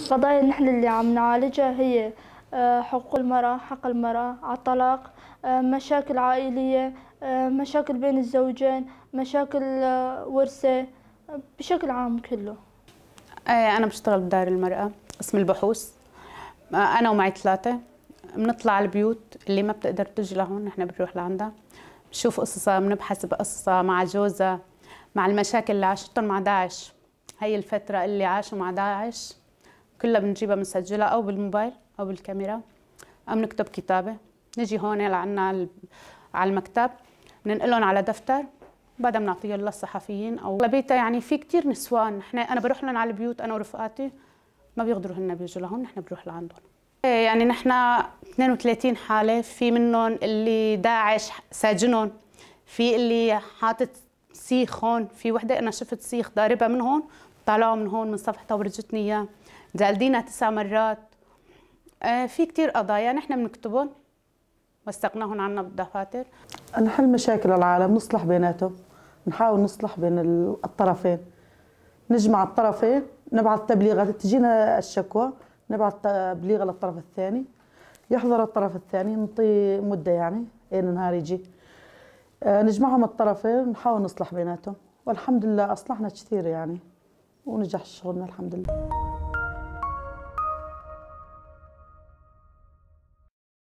القضايا نحن اللي عم نعالجها هي حقوق المرأة، حق المرأة على الطلاق، مشاكل عائلية، مشاكل بين الزوجين، مشاكل ورثة، بشكل عام كله. أنا بشتغل بدار المرأة قسم البحوث. أنا ومعي 3 بنطلع على البيوت اللي ما بتقدر تجي لهون، نحن بنروح لعندها بنشوف قصصها، بنبحث بقصصها مع جوزها، مع المشاكل اللي عاشتهم مع داعش. هي الفترة اللي عاشوا مع داعش كلها بنجيبها بنسجلها أو بالموبايل أو بالكاميرا، أو بنكتب كتابة، نجي هون لعنا على المكتب بننقلهم على دفتر، بعدها بنعطيهم للصحفيين أو لبيتها. يعني في كثير نسوان أنا بروح لهم على البيوت أنا ورفقاتي، ما بيقدروا هن بيجوا لهون، نحن بنروح لعندهم. يعني نحن 32 حالة، في منهم اللي داعش ساجنهم، في اللي حاطط سيخ هون، في وحدة أنا شفت سيخ ضاربها من هون، طالعوا من هون من صفحتها ورجتني إياه، جالدينها 9 مرات. في كثير قضايا نحن بنكتبهم وثقناهم عنا بالدفاتر. نحل مشاكل العالم، نصلح بيناتهم، نحاول نصلح بين الطرفين، نجمع الطرفين، نبعث تبليغات، تجينا الشكوى نبعث تبليغ للطرف الثاني، يحضر الطرف الثاني، نعطيه مدة يعني أين نهار يجي، نجمعهم الطرفين، نحاول نصلح بيناتهم، والحمد لله أصلحنا كثير يعني ونجح شغلنا الحمد لله.